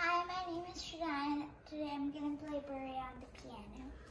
Hi, my name is Johann. Today I'm going to play Bourrée on the piano.